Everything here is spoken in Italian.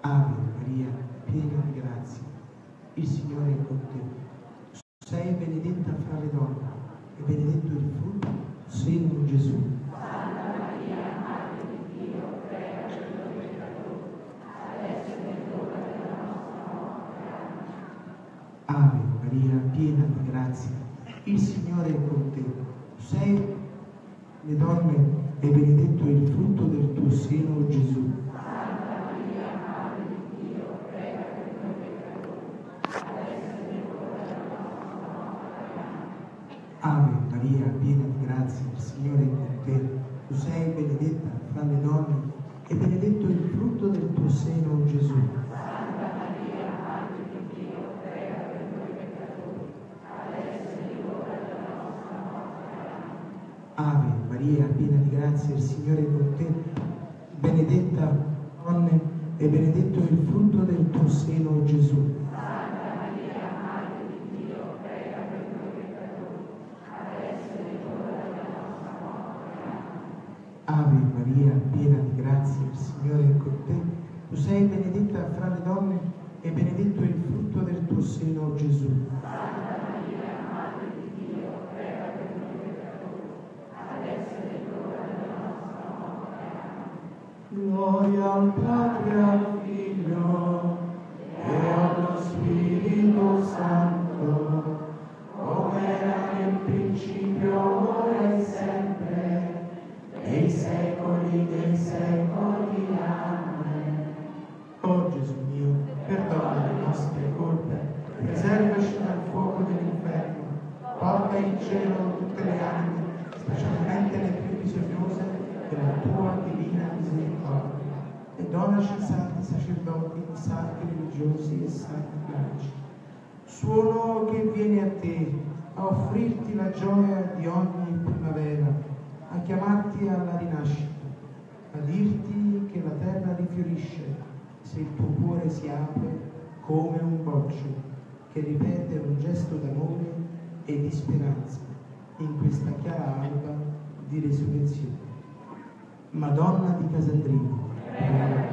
Ave Maria, piena di grazia, il Signore è con te. Sei benedetta fra le donne e benedetto il frutto del tuo seno, Gesù. Santa Maria, Madre di Dio, prega per noi peccatori, adesso è l'ora della nostra morte. Amen. Ave Maria, piena di grazia, il Signore è con te. Sei le donne e benedetto il frutto del tuo seno, Gesù. Santa Maria, Madre di Dio, prega per noi peccatori, adesso è l'ora della nostra morte. Ave Maria, piena di grazia, il Signore è con te. Tu sei benedetta fra le donne e benedetto il frutto del tuo seno, Gesù. Santa Maria, Madre di Dio, prega per noi peccatori, adesso è l'ora della nostra morte. Amen. Ave Maria, piena di grazia, il Signore è con te. Benedetta donne e benedetto il frutto del tuo seno, Gesù. Santa Maria, Madre di Dio, prega per noi peccatori, adesso è l'ora della nostra morte. Ave Maria, piena di grazia, il Signore è con te. Tu sei benedetta fra le donne e benedetto il frutto del tuo seno, Gesù. Santa Maria, Madre di Dio, prega per noi peccatori, adesso è l'ora della nostra morte. Amen. Gloria al Padre, al Figlio e allo Spirito Santo, come era nel principio, ora e sempre, nei secoli dei secoli. Amen. O Gesù mio, perdona le nostre colpe, preservaci dal fuoco dell'inferno, porta in cielo tutte le anime, specialmente le più bisognose della tua divina misericordia, e donaci santi sacerdoti, santi religiosi e santi laici. Suono che viene a te, a offrirti la gioia di ogni primavera, a chiamarti alla rinascita, a dirti che la terra rifiorisce se il tuo cuore si apre come un boccio che ripete un gesto d'amore e di speranza in questa chiara alba di resurrezione. Madonna di Casandrino, prega